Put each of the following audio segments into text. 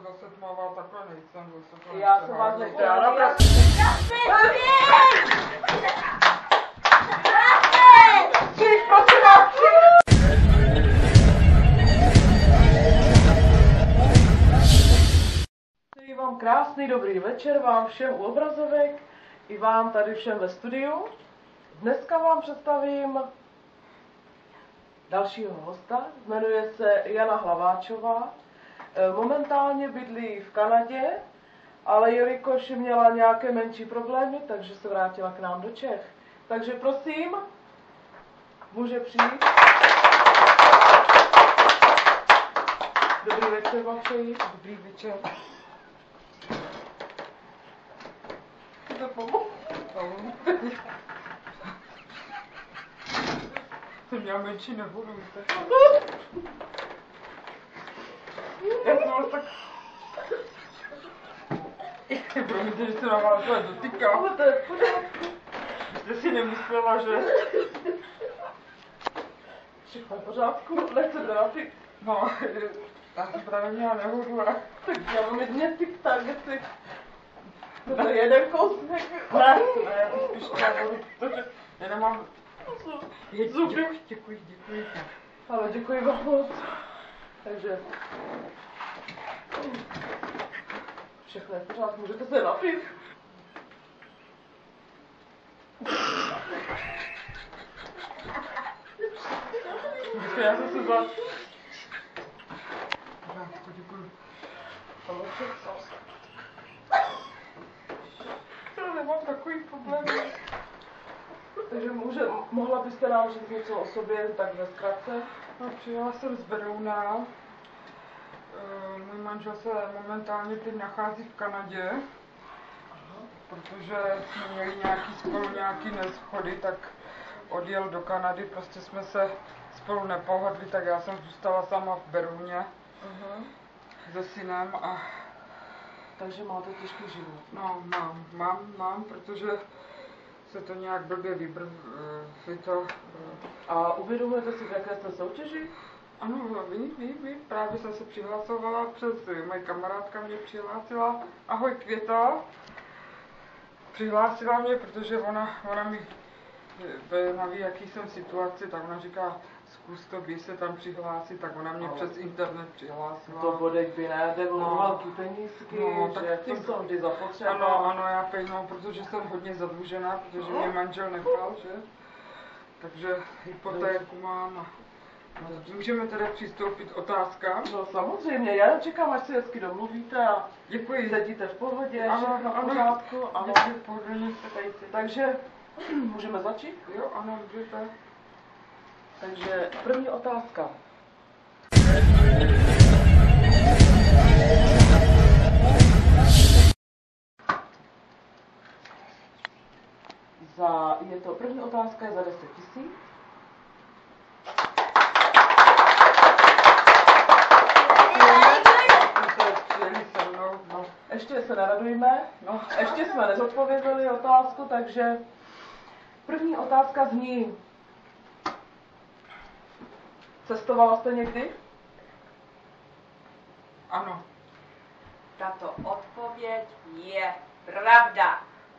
zase tmavá, takhle nejsem zase. Já jsem vás nechtěla. Přeji vám krásný dobrý večer, vám všem u obrazovek i vám tady všem ve studiu. Dneska vám představím dalšího hosta, jmenuje se Jana Hlaváčová. Momentálně bydlí v Kanadě, ale jelikož měla nějaké menší problémy, takže se vrátila k nám do Čech. Takže prosím, může přijít. Dobrý večer vám přeji. Dobrý večer. To pomoct? Jsem měla menší nebudu, víte. Já jsem vás tak... Promiňte, že se na vás dotýkám. Ale to je v pořádku. Jste si nemyslela, že... Všechno v pořádku, nechcete napít. No, já jsem právě měla nehodu a... Tak já mám jedně tik-tak, jestli... To je jeden kousek. Ne, já to spíš chtěla vodu, protože já nemám... Zuby. Děkuji. Ale děkuji vám moc. Takže... Všechno je v pořádku, můžete se napít. Já jsem se za... Děkuji. Ale všechno. Já nemám takový problém. Takže mohla byste nám říct něco o sobě, tak ve zkratce? No, přijela jsem z Berouna. Můj manžel se momentálně teď nachází v Kanadě. Protože jsme měli spolu nějaký neshody, tak odjel do Kanady, prostě jsme se spolu nepohodli, tak já jsem zůstala sama v Berouně se synem a... Takže máte těžký život. No, mám, protože se to nějak blbě to... A uvědomujete si, v jaké jste soutěži? Ano, vím, právě jsem se přihlasovala moje kamarádka mě přihlásila. Ahoj Květo. Přihlásila mě, protože ona mi ví, jaký jsem situaci, tak ona říká, zkus to, běž se tam přihlásit, tak ona mě přes internet přihlásila. To bodek by ne, jde o velký penízky, no, že to jsou vždy zapotřeba. Ano, já pejnu, protože jsem hodně zadlužená, protože mě manžel nechal, že? Takže hypotéku mám a... Můžeme teda přistoupit k otázkám? No samozřejmě, já čekám, až se hezky domluvíte a děkuji. sedíte v pohodě, ano, všechno v pořádku. Ano, děkuji, v pohodě. Takže můžeme začít? Jo, ano, můžete. Takže první otázka. První otázka je za 10 000. Ještě se neradujme, ještě jsme nezodpověděli otázku, takže první otázka zní: cestovala jste někdy? Ano. Tato odpověď je pravda.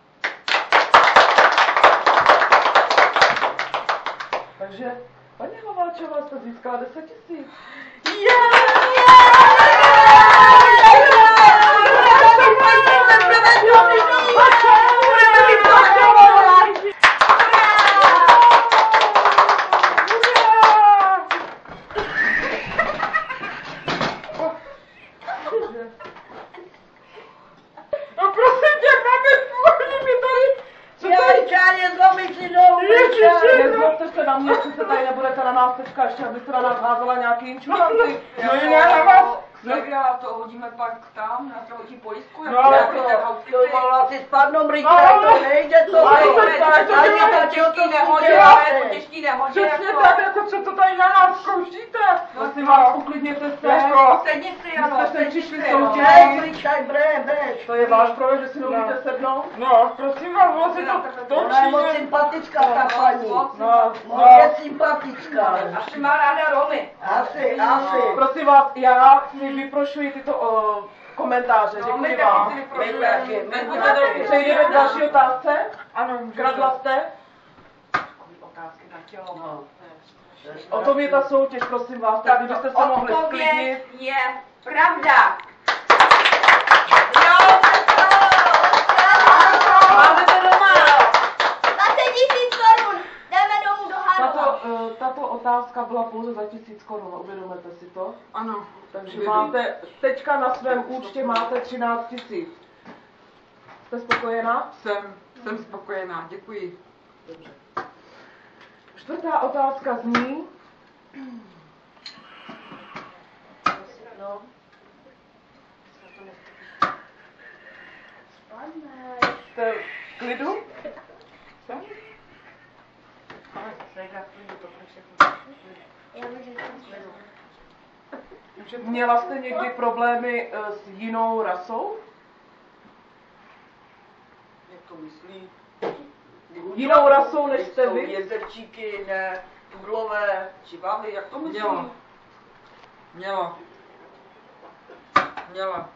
Takže, paní Hlaváčová, jste získala 10 000. Nezlobte se na mě, že se tady nebudete na nás teďka ještě, abyste na nás házela nějaký inčuranty. No jinak na vás. Já to hodíme pak tam, na zdravotní pojistku. No ale to mohla si spadnout rychle, to nejde to. Těžký nehodě. Přesně tak, jako co to tady na nás zkoušíte. Prosím vás, uklidněte se. Sedni si, ano, Jste sem přišli si, soutěžit. breš. To je váš problém, že si neumíte sednout? No, prosím vás, bylo si to točí. Ona je moc sympatická ta paní. No, Moc je sympatická. Asi má ráda Romy. Asi. Prosím vás, já si vyprošuji tyto komentáře. Děkuji vám. My taky. Přejdeme k další otázce. Ano, můžete. Kradla jste? Otázky na tělo. O tom je ta soutěž, prosím vás, tak kdybyste se mohli sklidnit. Je pravda. Máte to doma. 20 000 korun. Jdeme domů do Harova. Tato otázka byla pouze za 1000 korun, uvědomujete si to? Ano. Takže máte, teďka na svém účtě máte 13 000. Jste spokojená? Jsem spokojená, děkuji. Čtvrtá otázka zní. No. Jste v klidu? Jsem? Měla jste někdy problémy s jinou rasou? Jak to myslí? Jinou rasou než jste Jsou vy? jezerčíky, ne, tuglové, čivavy, jak to myslí? Měla.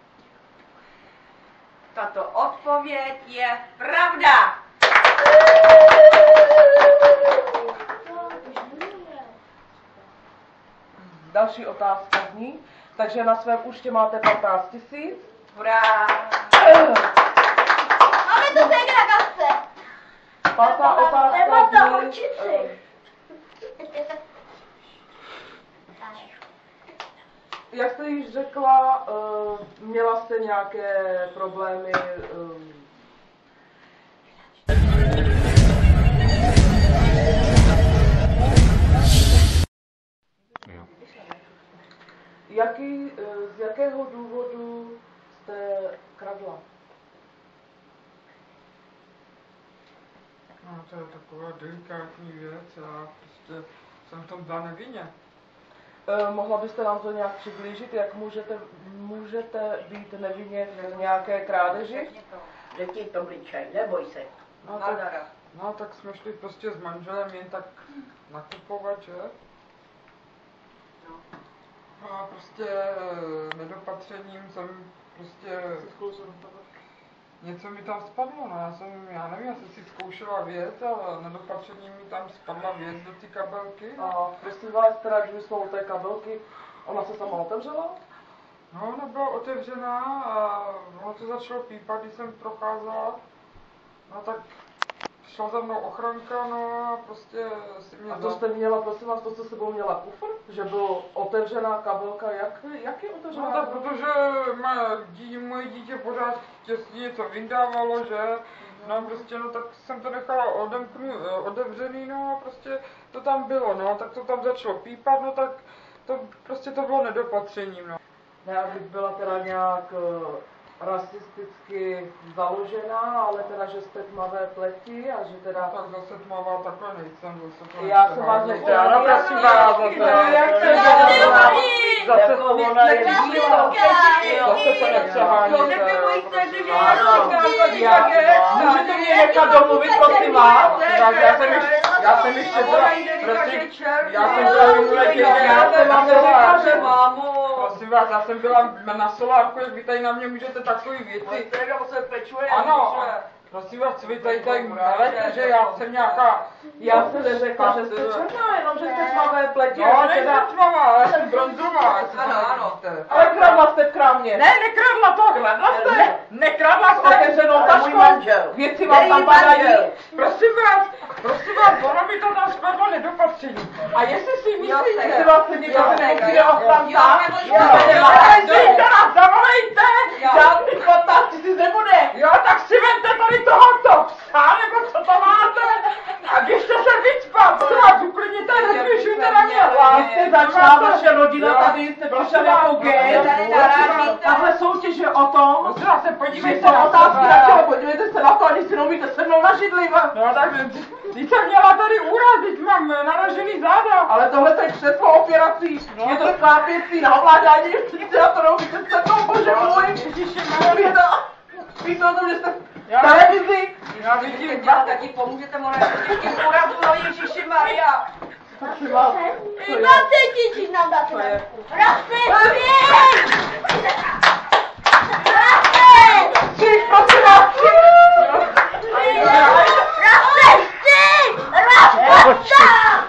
Tato odpověď je pravda. Další otázka zní. Takže na svém účtě máte 15 000. Hurá. Máme tu segra kasce. Pátá otázka Nemám to zní. horčici. Jak jste již řekla, měla jste nějaké problémy z jakého důvodu jste kradla? No, to je taková delikátní věc, já prostě jsem v tom byla nevinně. Mohla byste nám to nějak přiblížit, jak můžete být nevinně v nějaké krádeži? Řekni to bličaj, neboj se. No, tak jsme šli prostě s manželem jen tak nakupovat, že? A prostě nedopatřením jsem prostě... Něco mi tam spadlo, no, já nevím, já jsem si zkoušela věc, ale nedopatřením mi tam spadla věc do ty kabelky. A prosím vás, teda, když jsme u té kabelky, ona se sama otevřela? No, ona byla otevřená a ono to začalo pípat, když jsem procházela. No tak šla za mnou ochranka, no a prostě si mě... A to jste měla, prosím vás, to, co sebou měla kufr? Že bylo otevřená kabelka, jak je otevřená? No tak protože moje dítě pořád těsně něco vyndávalo, že? No prostě, no tak jsem to nechala otevřený, no a prostě to tam bylo, no, tak to tam začalo pípat, no tak to prostě to bylo nedopatřením, no. Ne, abych byla teda nějak rasisticky založená, ale teda, že jste tmavé pleti a že teda... Tak zase tmavá takhle nejsem, zase to Já jsem vás nechtěla, no prosím vás, zase... Jak se Zase Jako ona je bílá. Zase to nepřeháníte. Můžete mě nechat domluvit, prosím vás? Já jsem ještě byla, prosím, já jsem byla, já jsem byla na solárku, jak vy tady na mě můžete takový věci. Ano, prosím vás, vy tady melete, že já jsem nějaká... Já jsem neřekla, že jste černá, jenom že jste tmavé pleti. No, nejsem tmavá, já jsem bronzová, jestli to nevíte. Ale kradla jste v krámě. Ne, nekradla to, kradla jste. Nekradla S jste. otevřenou Můj taškou. manžel. Věci vám tam padají. Prosím vás, ono mi to tam spadlo nedopatření. A jestli si myslíte... Jestli vás se někdo přijde ochranta, Zavolejte nás, zavolejte! žádných 15 000 nebude. Jo, tak si vemte tady tohoto psa, nebo co to máte? A běžte se vycpat, co vás uklidněte, nezvyšujte na mě hlas. Vy jste začala vaše rodina, tady jste přišel jako gay. Tahle soutěž je o tom, Prosím vás, se že podívejte se na otázky sebe. na tělo, podívejte se na to, ani si neumíte se mnou na židli. No tak, ty jsem měla tady urazit, mám naražený záda. Ale tohle to je křeslo opěrací, je to sklápěcí na ovládání, jestli na to neumíte se mnou, bože můj. Víte o tom, že jste v televizi? Já vidím, Taky pomůžete, Moreno, těžkým úrazu, no Ježíši Maria. 20 000 nám dáte. Prosím, Počkej.